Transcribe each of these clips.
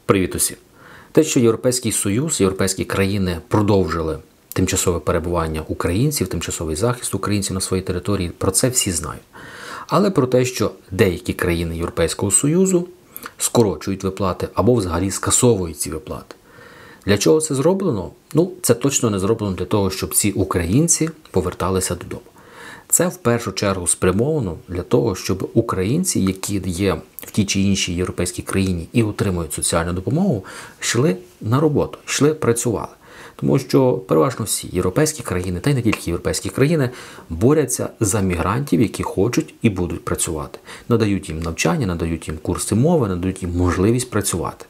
Привіт усім! Те, що Європейський Союз, європейські країни продовжили тимчасове перебування українців, тимчасовий захист українців на своїй території, про це всі знають. Але про те, що деякі країни Європейського Союзу скорочують виплати або взагалі скасовують ці виплати. Для чого це зроблено? Це точно не зроблено для того, щоб ці українці поверталися додому. Це в першу чергу спрямовано для того, щоб українці, які є в тій чи іншій європейській країні і отримують соціальну допомогу, йшли на роботу, йшли працювали. Тому що переважно всі європейські країни, та й не тільки європейські країни, борються за мігрантів, які хочуть і будуть працювати. Надають їм навчання, надають їм курси мови, надають їм можливість працювати.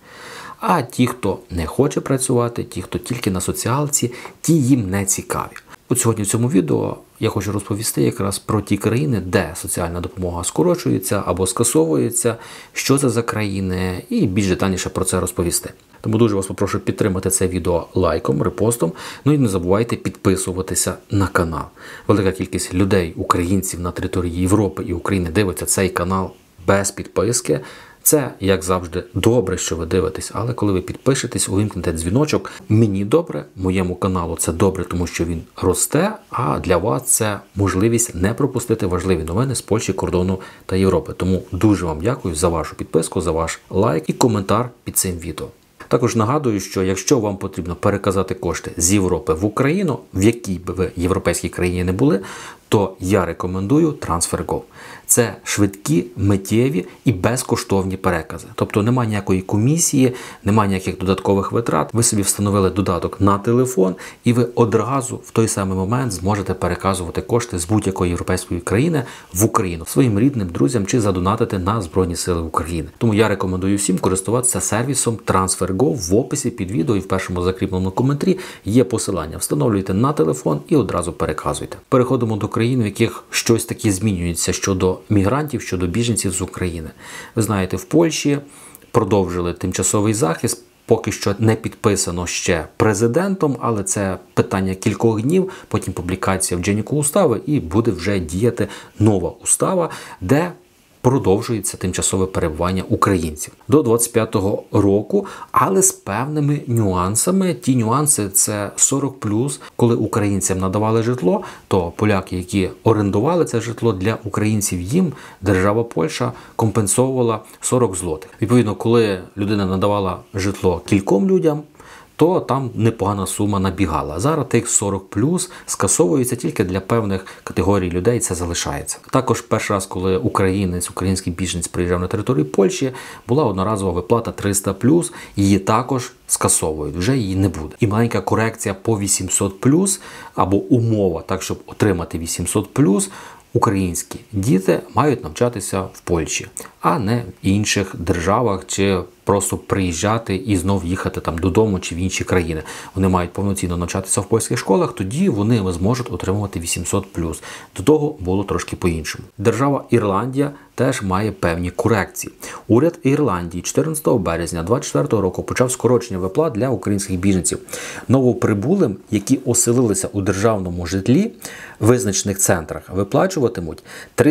А ті, хто не хоче працювати, ті, хто тільки на соціалці, ті їм не цікаві. От сьогодні в цьому відео я хочу розповісти якраз про ті країни, де соціальна допомога скорочується або скасовується, що це за країни, і більш детальніше про це розповісти. Тому дуже вас попрошу підтримати це відео лайком, репостом, і не забувайте підписуватися на канал. Велика кількість людей, українців на території Європи і України дивиться цей канал без підписки. Це, як завжди, добре, що ви дивитесь, але коли ви підпишетесь, увімкнете дзвіночок, мені добре, моєму каналу це добре, тому що він росте, а для вас це можливість не пропустити важливі новини з Польщі, кордону та Європи. Тому дуже вам дякую за вашу підписку, за ваш лайк і коментар під цим відео. Також нагадую, що якщо вам потрібно переказати кошти з Європи в Україну, в якій би ви європейській країні не були, то я рекомендую TransferGo. Це швидкі, миттєві і безкоштовні перекази. Тобто немає ніякої комісії, немає ніяких додаткових витрат. Ви собі встановили додаток на телефон і ви одразу в той самий момент зможете переказувати кошти з будь-якої європейської країни в Україну своїм рідним, друзям чи задонатити на Збройні Сили України. Тому я рекомендую всім користуватися сервісом TransferGo. В описі під відео і в першому закріпленому коментарі є посилання. Встановлюйте на телефон і одразу переказуйте. Переходимо до країн, в яких щось таке змінюється щодо мігрантів, щодо біженців з України. Ви знаєте, в Польщі продовжили тимчасовий захист, поки що не підписано ще президентом, але це питання кількох днів, потім публікація в Дзенніку устави і буде вже діяти нова устава, де продовжується тимчасове перебування українців до 25-го року, але з певними нюансами. Ті нюанси – це 40+, коли українцям надавали житло, то поляки, які орендували це житло для українців, їм держава Польща компенсовувала 40 злотих. Відповідно, коли людина надавала житло кільком людям, то там непогана сума набігала. Зараз тих 40+ скасовується тільки для певних категорій людей, це залишається. Також перший раз, коли український біженець приїжджав на територію Польщі, була одноразова виплата 300+, її також скасовують, вже її не буде. І маленька корекція по 800+, або умова, так, щоб отримати 800+, українські діти мають навчатися в Польщі, а не в інших державах чи просто приїжджати і знов їхати там додому чи в інші країни. Вони мають повноцінно навчатися в польських школах, тоді вони зможуть отримувати 800+. До того було трошки по-іншому. Держава Ірландія теж має певні корекції. Уряд Ірландії 14 березня 2024 року почав скорочення виплат для українських біженців. Новоприбулим, які оселилися у державному житлі, в визначених центрах, виплачуватимуть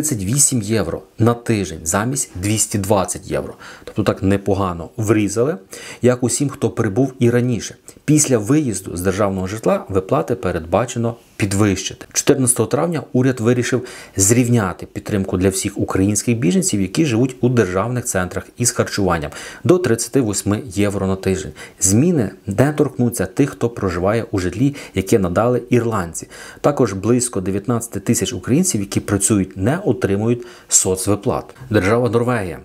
38 євро на тиждень замість 220 євро. Тобто так непогано врізали, як усім, хто прибув і раніше. Після виїзду з державного житла виплати передбачено підвищити. 14 травня уряд вирішив зрівняти підтримку для всіх українських біженців, які живуть у державних центрах із харчуванням, до 38 євро на тиждень. Зміни не торкнуться тих, хто проживає у житлі, яке надали ірландці. Також близько 19 тисяч українців, які працюють, не отримують соцвиплат. Держава Норвегія.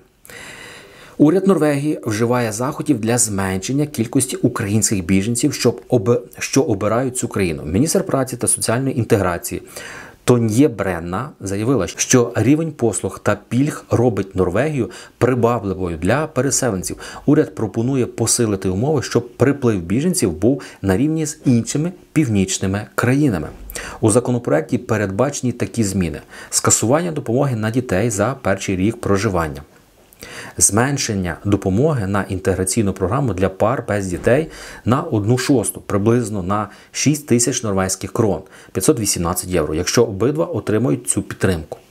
Уряд Норвегії вживає заходів для зменшення кількості українських біженців, що обирають цю країну. Міністр праці та соціальної інтеграції Тон'є Бренна заявила, що рівень послуг та пільг робить Норвегію привабливою для переселенців. Уряд пропонує посилити умови, щоб приплив біженців був на рівні з іншими північними країнами. У законопроекті передбачені такі зміни: скасування допомоги на дітей за перший рік проживання, зменшення допомоги на інтеграційну програму для пар без дітей на 1/6, приблизно на 6 тисяч норвезьких крон, 518 євро, якщо обидва отримують цю підтримку.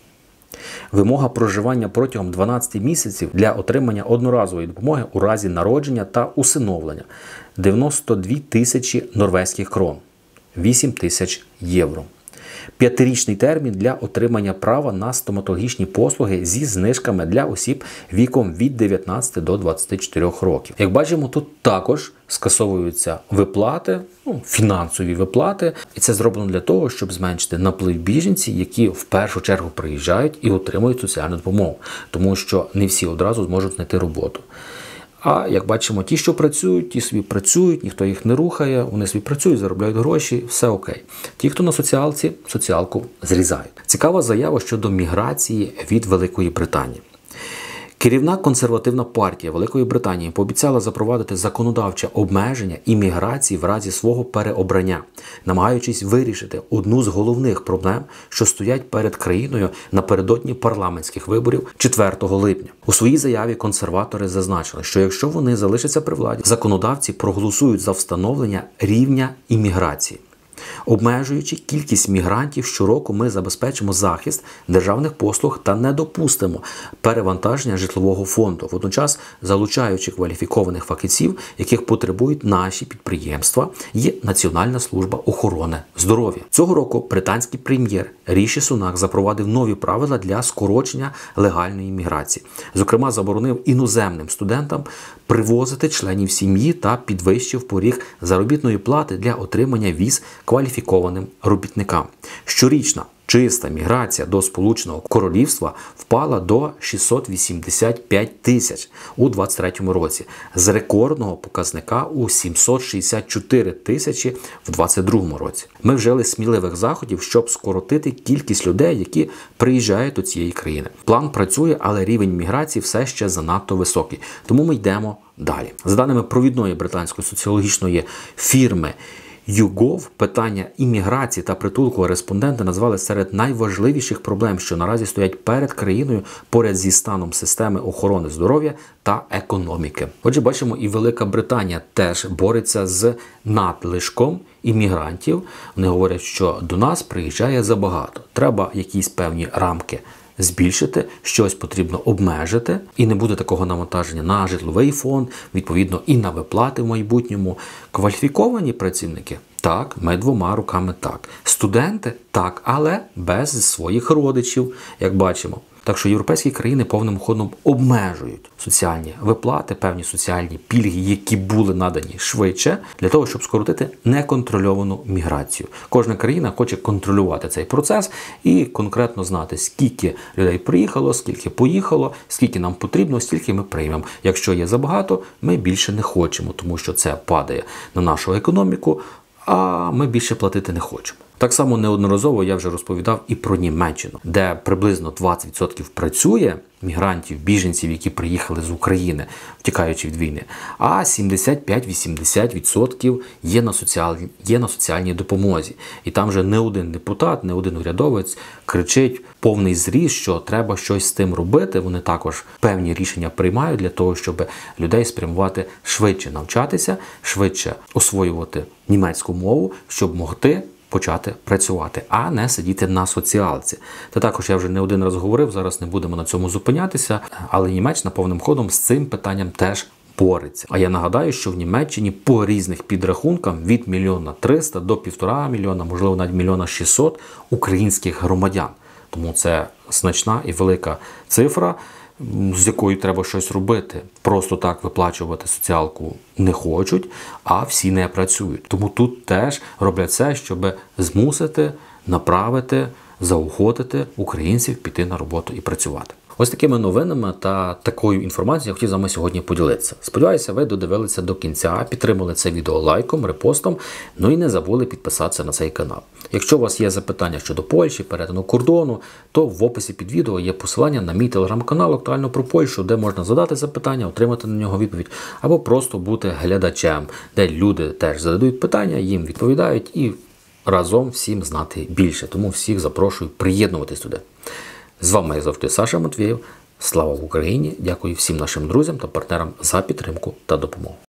Вимога проживання протягом 12 місяців для отримання одноразової допомоги у разі народження та усиновлення – 92 тисячі норвезьких крон, 8 тисяч євро. 5-річний термін для отримання права на стоматологічні послуги зі знижками для осіб віком від 19 до 24 років. Як бачимо, тут також скасовуються виплати, фінансові виплати. І це зроблено для того, щоб зменшити наплив біженців, які в першу чергу приїжджають і отримують соціальну допомогу. Тому що не всі одразу зможуть знайти роботу. А, як бачимо, ті, що працюють, ті собі працюють, ніхто їх не рухає, вони собі працюють, заробляють гроші, все окей. Ті, хто на соціалці, соціалку зрізають. Цікава заява щодо міграції від Великої Британії. Керівна консервативна партія Великої Британії пообіцяла запровадити законодавче обмеження імміграції в разі свого переобрання, намагаючись вирішити одну з головних проблем, що стоять перед країною напередодні парламентських виборів 4 липня. У своїй заяві консерватори зазначили, що якщо вони залишаться при владі, законодавці проголосують за встановлення рівня імміграції. Обмежуючи кількість мігрантів, щороку ми забезпечимо захист державних послуг та не допустимо перевантаження житлового фонду, водночас залучаючи кваліфікованих фахівців, яких потребують наші підприємства і Національна служба охорони здоров'я. Цього року британський прем'єр Ріші Сунак запровадив нові правила для скорочення легальної міграції. Зокрема, заборонив іноземним студентам привозити членів сім'ї та підвищив поріг заробітної плати для отримання віз кваліфікованим робітникам. Щорічна чиста міграція до Сполученого Королівства впала до 685 тисяч у 2023 році, з рекордного показника у 764 тисячі в 2022 році. Ми вжили сміливих заходів, щоб скоротити кількість людей, які приїжджають до цієї країни. План працює, але рівень міграції все ще занадто високий. Тому ми йдемо далі. За даними провідної британської соціологічної фірми YouGov, питання імміграції та притулку респонденти назвали серед найважливіших проблем, що наразі стоять перед країною поряд зі станом системи охорони здоров'я та економіки. Отже, бачимо, і Велика Британія теж бореться з надлишком іммігрантів. Вони говорять, що до нас приїжджає забагато. Треба якісь певні рамки збільшити, щось потрібно обмежити, і не буде такого навантаження на житловий фонд, відповідно, і на виплати в майбутньому. Кваліфіковані працівники? Так, ми двома руками так. Студенти? Так, але без своїх родичів, як бачимо. Так що європейські країни повним ходом обмежують соціальні виплати, певні соціальні пільги, які були надані швидше, для того, щоб скоротити неконтрольовану міграцію. Кожна країна хоче контролювати цей процес і конкретно знати, скільки людей приїхало, скільки поїхало, скільки нам потрібно, стільки ми приймемо. Якщо є забагато, ми більше не хочемо, тому що це падає на нашу економіку, а ми більше платити не хочемо. Так само неодноразово я вже розповідав і про Німеччину, де приблизно 20% працює мігрантів, біженців, які приїхали з України, втікаючи від війни, а 75-80% є на соціальній допомозі. І там вже не один депутат, не один урядовець кричить повний зріз, що треба щось з тим робити. Вони також певні рішення приймають для того, щоб людей спрямувати швидше навчатися, швидше освоювати німецьку мову, щоб могти почати працювати, а не сидіти на соціалці. Та також я вже не один раз говорив, зараз не будемо на цьому зупинятися, але Німеччина повним ходом з цим питанням теж бореться. А я нагадаю, що в Німеччині по різних підрахункам від 1 300 000 до 1,5 мільйона, можливо навіть 1 600 000 українських громадян. Тому це значна і велика цифра, з якою треба щось робити. Просто так виплачувати соціалку не хочуть, а всі не працюють. Тому тут теж роблять все, щоб змусити, направити, заохотити українців піти на роботу і працювати. Ось такими новинами та такою інформацією я хотів з вами сьогодні поділитися. Сподіваюся, ви додивилися до кінця, підтримали це відео лайком, репостом, ну і не забули підписатися на цей канал. Якщо у вас є запитання щодо Польщі, перетину кордону, то в описі під відео є посилання на мій телеграм-канал «Актуально про Польщу», де можна задати запитання, отримати на нього відповідь, або просто бути глядачем, де люди теж задають питання, їм відповідають і разом всім знати більше. Тому всіх запрошую приєднуватись туди. З вами, як завжди, Саша Матвєєв. Слава Україні! Дякую всім нашим друзям та партнерам за підтримку та допомогу.